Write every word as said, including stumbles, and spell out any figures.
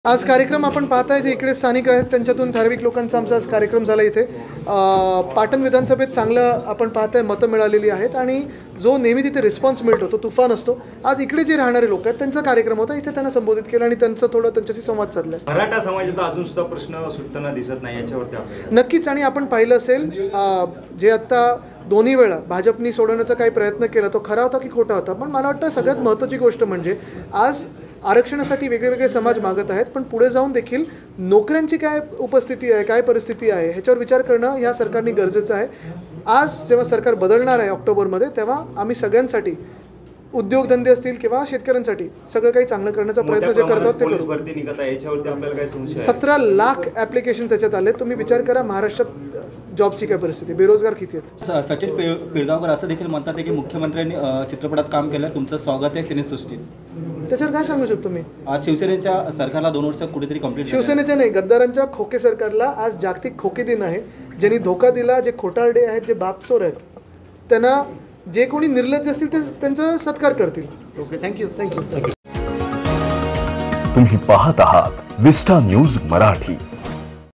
आज कार्यक्रम आपण पाहताय जे इकडे स्थानिक आहेत त्यांच्यातून ठराविक लोकांचा आमचा आज कार्यक्रम झाला इथे पाटण विधानसभेत चांगलं आपण पाहताय मतं मिळालेली आहेत आणि जो नेहमी तिथे रिस्पॉन्स मिळतो तो तुफान असतो। आज इकडे जे राहणारे लोक आहेत त्यांचा कार्यक्रम होता, इथे त्यांना संबोधित केलं आणि त्यांचं थोडं त्यांच्याशी संवाद साधला। मराठा समाजाचा अजून सुद्धा प्रश्न सुटताना दिसत नाही याच्यावरती नक्कीच आणि आपण पाहिलं असेल जे आता दोन्ही वेळा भाजपनी सोडवण्याचा काही प्रयत्न केला तो खरा होता की खोटा होता, पण मला वाटतं सगळ्यात महत्त्वाची गोष्ट म्हणजे आज आरक्षणासाठी वेगळे वेगळे समाज मागत आहेत, पण पुढे जाऊन देखील नोकऱ्यांची काय उपस्थिती आहे, काय परिस्थिती आहे ह्याच्यावर विचार करणं ह्या सरकारने गरजेचं आहे। आज जेव्हा सरकार बदलणार आहे ऑक्टोबरमध्ये, तेव्हा आम्ही सगळ्यांसाठी उद्योगधंदे असतील किंवा शेतकऱ्यांसाठी सगळं काही चांगलं करण्याचा प्रयत्न जे करतात ते करू। सतरा लाख ॲप्लिकेशन त्याच्यात आले। तुम्ही विचार करा महाराष्ट्रात जॉबची काय परिस्थिती, बेरोजगार किती आहेत। सचिन पिळगावकर असं देखील म्हणतात की मुख्यमंत्र्यांनी चित्रपटात काम केलं, तुमचं स्वागत आहे सिनेसृष्टीत। त्याच्यावर काय सांगू शकतो मी? आज शिवसेनेच्या सरकारला दोन वर्ष कुठेतरी कंप्लीट, शिवसेनेच्या नाही गद्दारांच्या खोके सरकारला आज जागतिक खोके दिन आहे। ज्यांनी धोका दिला, जे खोटारडे आहेत, जे बापचोर आहेत, त्यांना जे कोणी निर्लज्ज असतील ते त्यांचा सत्कार करतील। Okay, thank you thank you thank you. तुम्ही पाहत आहात विस्टा न्यूज मराठी।